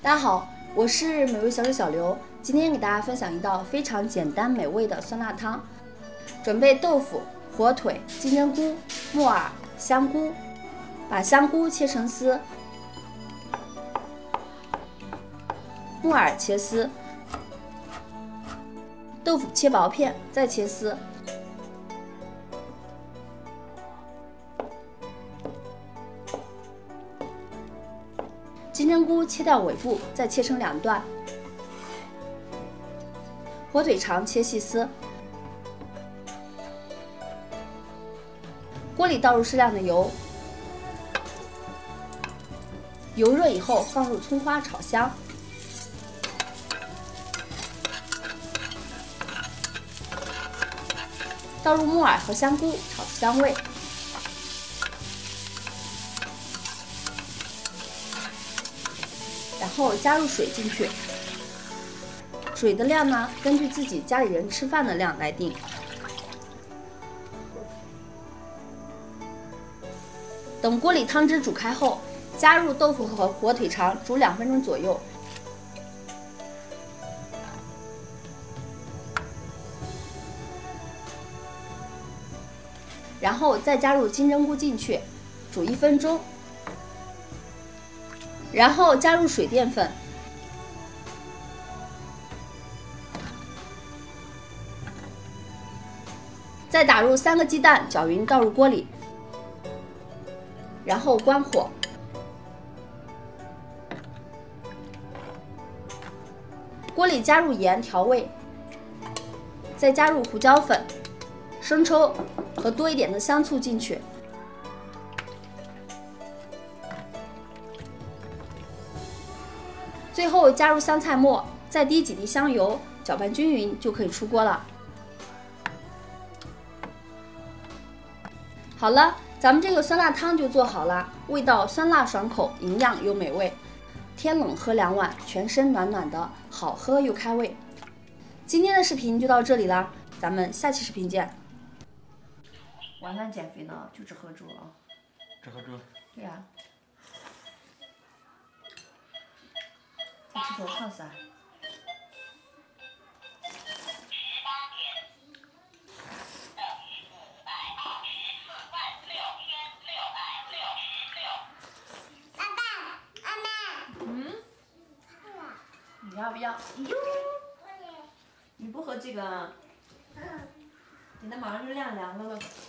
大家好，我是美味小手小刘，今天给大家分享一道非常简单美味的酸辣汤。准备豆腐、火腿、金针菇、木耳、香菇，把香菇切成丝，木耳切丝，豆腐切薄片，再切丝。 金针菇切掉尾部，再切成2段。火腿肠切细丝。锅里倒入适量的油，油热以后放入葱花炒香。倒入木耳和香菇炒出香味。 然后加入水进去，水的量呢，根据自己家里人吃饭的量来定。等锅里汤汁煮开后，加入豆腐和火腿肠，煮2分钟左右。然后再加入金针菇进去，煮1分钟。 然后加入水淀粉，再打入3个鸡蛋，搅匀倒入锅里，然后关火。锅里加入盐调味，再加入胡椒粉、生抽和多一点的香醋进去。 最后加入香菜末，再滴几滴香油，搅拌均匀就可以出锅了。好了，咱们这个酸辣汤就做好了，味道酸辣爽口，营养又美味。天冷喝2碗，全身暖暖的，好喝又开胃。今天的视频就到这里啦，咱们下期视频见。晚上减肥呢，就只喝猪啊。 只喝猪？ 对呀。 吃头烫死啊！你要不要？你不喝这个？你的马上就晾凉了。